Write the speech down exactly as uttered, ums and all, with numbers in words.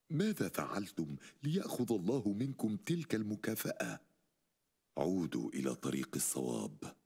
ماذا فعلتم ليأخذ الله منكم تلك المكافأة؟ عودوا إلى طريق الصواب.